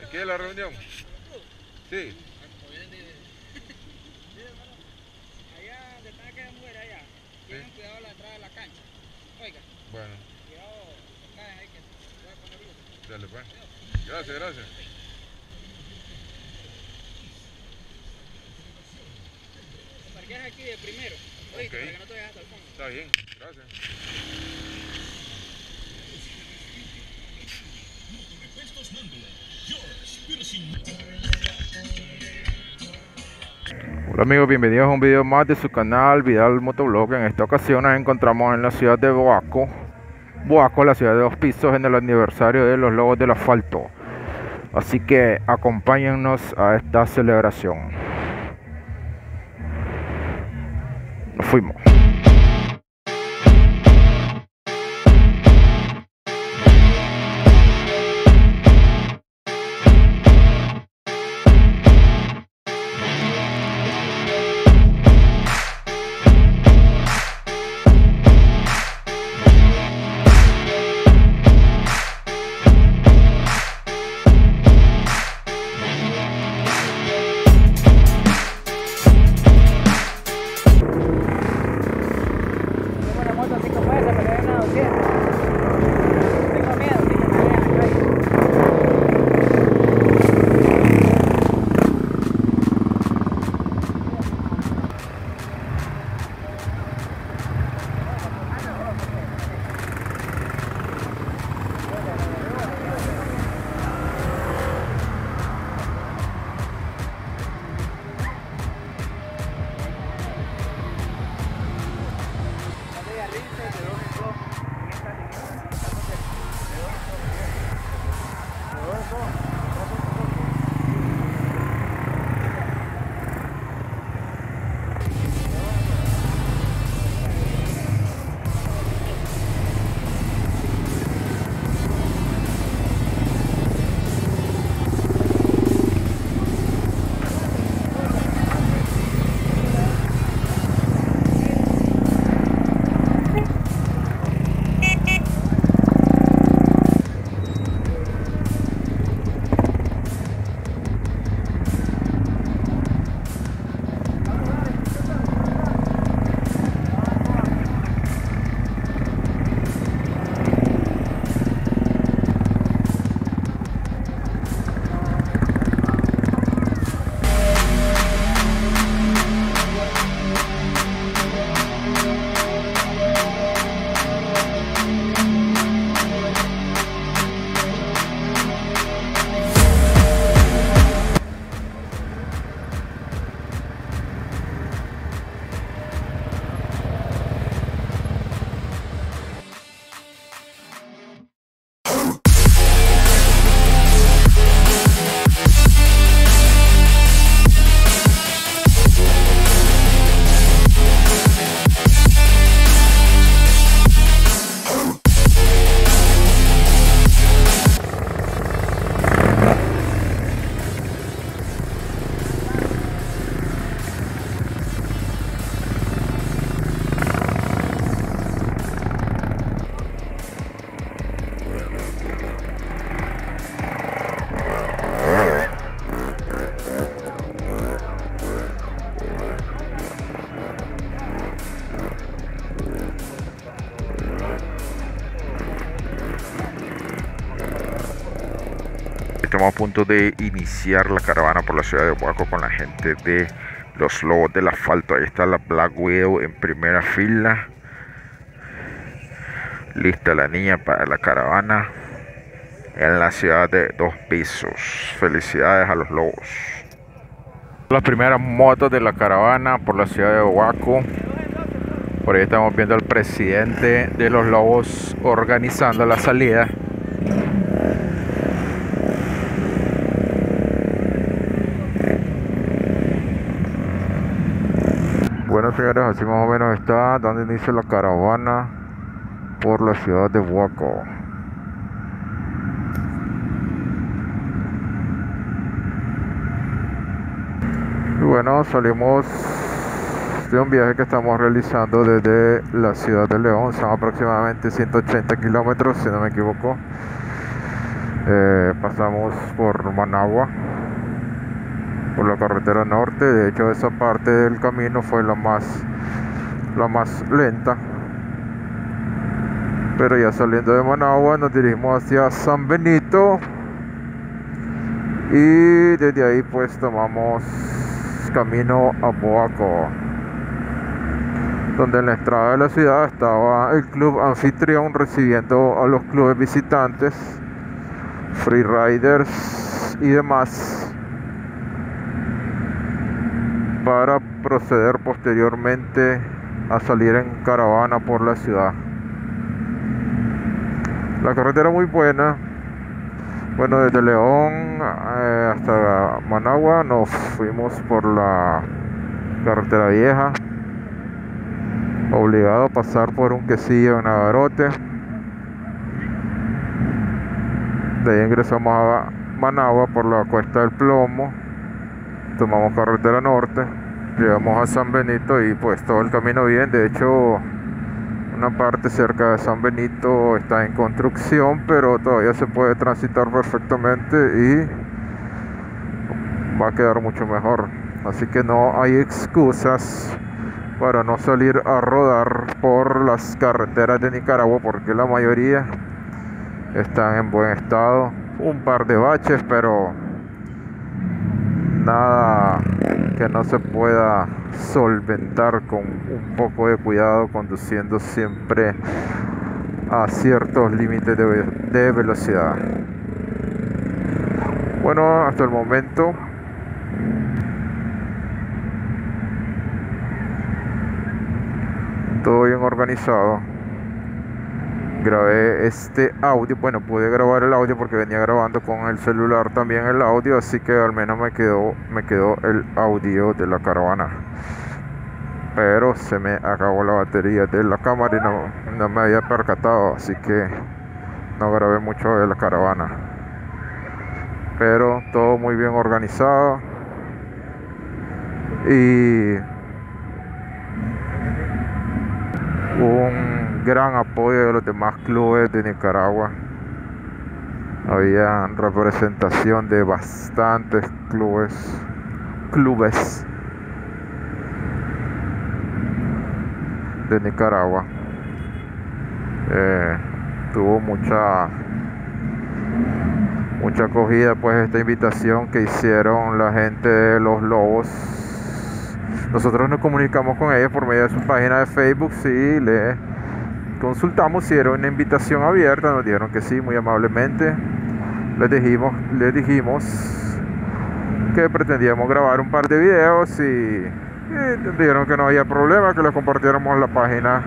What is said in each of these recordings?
¿Aquí es la reunión? Sí. Allá donde están aquellas mujeres allá, tienen cuidado a la entrada de la cancha. Oiga, Bueno, cuidado, se caen ahí que se puede poner luz. dale pues. Gracias, gracias. Te parqueas aquí de primero, oíste, Ok. para que no te vayas hasta el fondo. Está bien, gracias. Hola amigos, bienvenidos a un video más de su canal Vidal Motovlog. En esta ocasión nos encontramos en la ciudad de Boaco, la ciudad de 2 pisos, en el aniversario de los Lobos del Asfalto. Así que acompáñennos a esta celebración. Nos fuimos. Estamos a punto de iniciar la caravana por la ciudad de Boaco con la gente de los Lobos del Asfalto. Ahí está la Black Widow en primera fila. Lista la niña para la caravana en la ciudad de 2 pisos. Felicidades a los Lobos. Las primeras motos de la caravana por la ciudad de Boaco. Por ahí estamos viendo al presidente de los Lobos organizando la salida. Bueno señores, así más o menos está dando inicio la caravana por la ciudad de Boaco. Y bueno, salimos de un viaje que estamos realizando desde la ciudad de León. Son aproximadamente 180 kilómetros, si no me equivoco. Pasamos por Managua, por la carretera norte. De hecho, esa parte del camino fue la más lenta. Pero ya saliendo de Managua nos dirigimos hacia San Benito. Y desde ahí pues tomamos camino a Boaco, donde en la entrada de la ciudad estaba el club anfitrión recibiendo a los clubes visitantes, freeriders y demás, para proceder posteriormente a salir en caravana por la ciudad. La carretera muy buena. Bueno, desde León hasta Managua nos fuimos por la carretera vieja, obligado a pasar por un quesillo en Navarote. De ahí ingresamos a Managua por la Cuesta del Plomo, tomamos carretera norte, llegamos a San Benito y pues todo el camino bien. De hecho, una parte cerca de San Benito está en construcción, pero todavía se puede transitar perfectamente y va a quedar mucho mejor. Así que no hay excusas para no salir a rodar por las carreteras de Nicaragua, porque la mayoría están en buen estado. Un par de baches, pero nada que no se pueda solventar con un poco de cuidado, conduciendo siempre a ciertos límites de velocidad. Bueno, hasta el momento todo bien organizado. Grabé este audio, bueno, pude grabar el audio porque venía grabando con el celular también el audio, así que al menos me quedó el audio de la caravana. Pero se me acabó la batería de la cámara y no me había percatado, así que no grabé mucho de la caravana. Pero todo muy bien organizado y un gran apoyo de los demás clubes de Nicaragua. Había representación de bastantes clubes de Nicaragua. Tuvo mucha acogida pues esta invitación que hicieron la gente de Los Lobos. Nosotros nos comunicamos con ellos por medio de su página de Facebook. Sí, le consultamos si era una invitación abierta. Nos dijeron que sí, muy amablemente. Les dijimos que pretendíamos grabar un par de videos y dijeron que no había problema, que los compartiéramos en la página.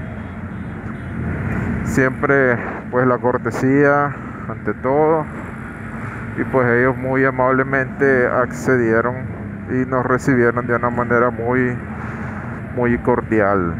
Siempre pues la cortesía ante todo, y pues ellos muy amablemente accedieron y nos recibieron de una manera muy cordial.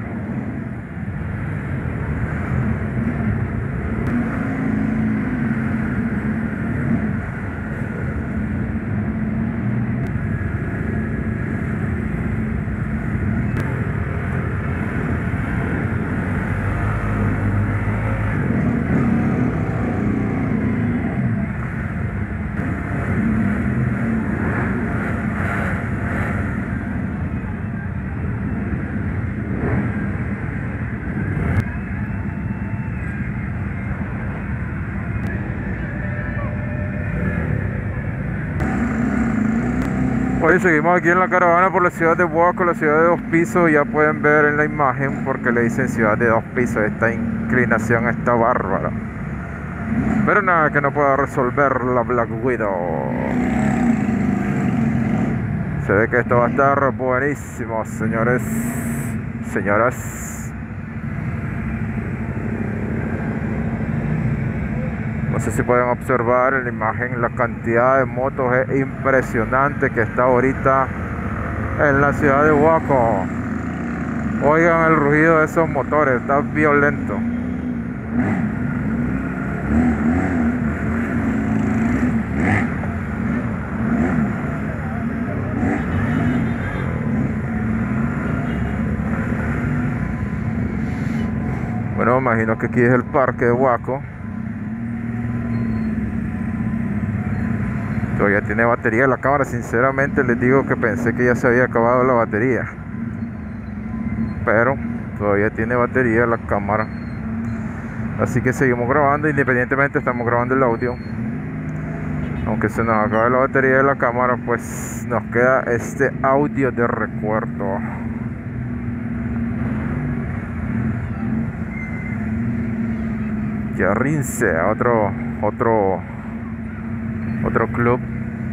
Hoy seguimos aquí en la caravana por la ciudad de Boaco, la ciudad de 2 pisos. Ya pueden ver en la imagen porque le dicen ciudad de 2 pisos. Esta inclinación está bárbara, pero nada que no pueda resolver la Black Widow. Se ve que esto va a estar buenísimo, señores, señoras. No sé si pueden observar en la imagen, la cantidad de motos es impresionante que está ahorita en la ciudad de Boaco. Oigan el rugido de esos motores, está violento. Bueno, me imagino que aquí es el parque de Boaco. Todavía tiene batería la cámara. Sinceramente les digo que pensé que ya se había acabado la batería, pero todavía tiene batería la cámara. Así que seguimos grabando, independientemente estamos grabando el audio. Aunque se nos acabe la batería de la cámara, pues nos queda este audio de recuerdo. Yarrince, otro club.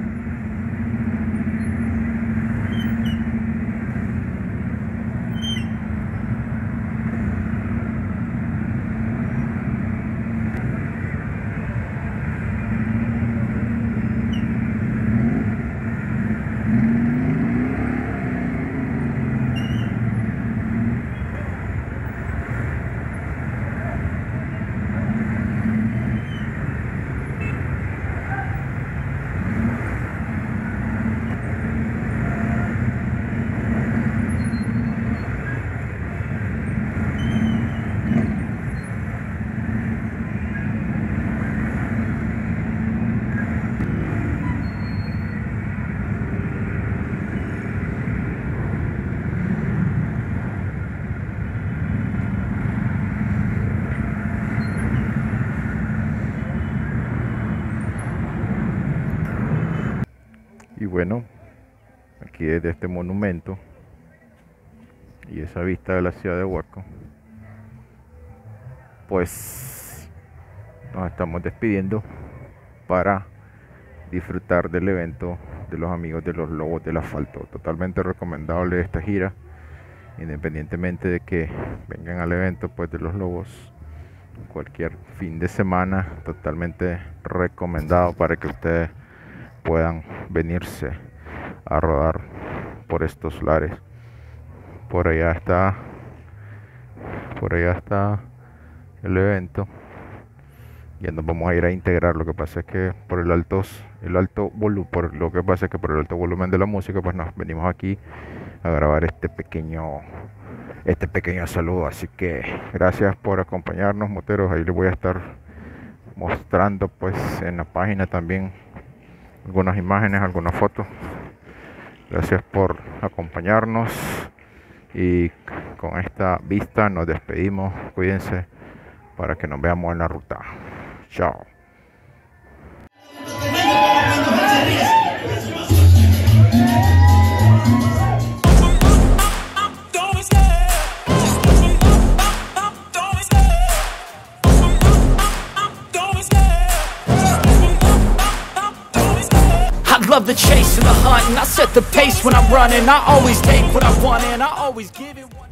Y bueno, aquí desde este monumento y esa vista de la ciudad de Huasco, pues nos estamos despidiendo para disfrutar del evento de los amigos de los Lobos del Asfalto. Totalmente recomendable esta gira, independientemente de que vengan al evento pues de los Lobos cualquier fin de semana. Totalmente recomendado para que ustedes puedan venirse a rodar por estos lares. Por allá está el evento. Ya nos vamos a ir a integrar. Lo que pasa es que por el alto volumen de la música, pues nos venimos aquí a grabar este pequeño saludo. Así que gracias por acompañarnos, moteros. Ahí les voy a estar mostrando pues en la página también algunas imágenes, algunas fotos. Gracias por acompañarnos y con esta vista nos despedimos. Cuídense para que nos veamos en la ruta. Chao. Love the chase and the hunt, and I set the pace when I'm running. I always take what I want and I always give it.